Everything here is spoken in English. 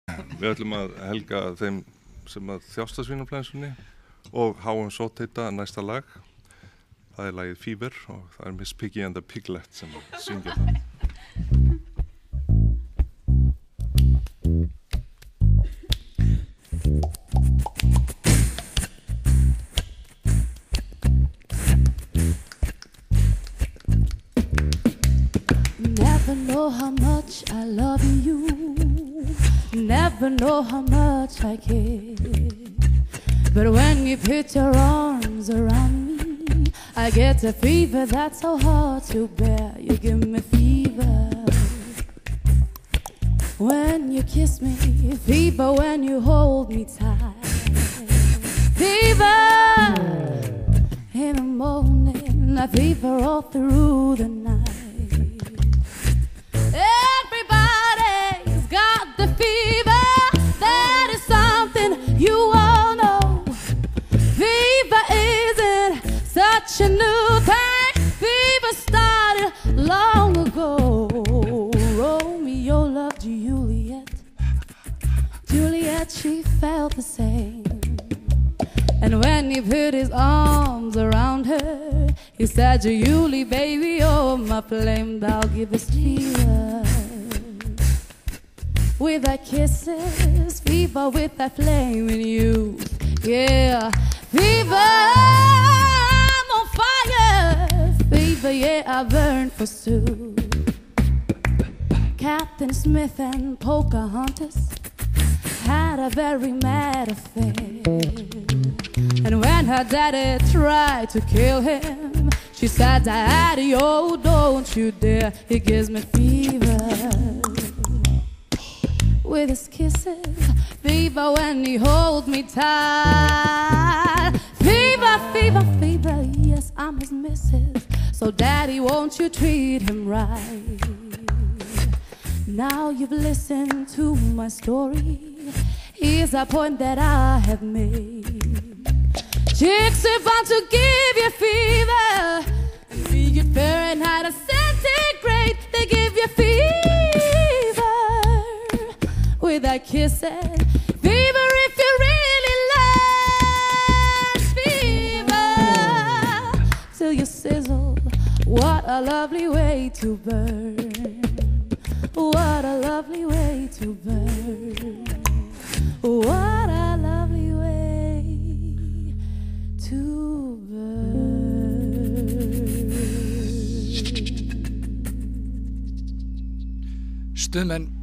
Við ætlum að helga þeim sem að þjásta svínaflensunni og háum sótheita næsta lag. Það er lagið Fever og það er Miss Piggy and the Piglet sem syngja það. Never know how much I love you. Never know how much I care. But when you put your arms around me, I get a fever that's so hard to bear. You give me fever when you kiss me, fever when you hold me tight, fever in the morning, a fever all through the night. Everybody's got the fever, that is something you all know. Fever isn't such a new thing, fever started long ago. Romeo loved Juliet, Juliet she felt the same. And when he put his arms around her, he said, Julie, baby, you're my flame, I'll give us fever. With thy kisses, fever with thy flame in you. Yeah, fever, I'm on fire. Fever, yeah, I burn for Sue. Captain Smith and Pocahontas had a very mad affair. And when her daddy tried to kill him, she said, Daddy, oh, don't you dare, he gives me fever. With his kisses, fever when he holds me tight. Fever, fever, fever, yes, I'm his missus. So Daddy, won't you treat him right? Now you've listened to my story, here's a point that I have made. Chicks are bound to give you fever, and be it Fahrenheit or centigrade, they give you fever with that kisses. Fever if you really love fever, till you sizzle. What a lovely way to burn. What a lovely way to burn. What a lovely way to burn. Stuðmenn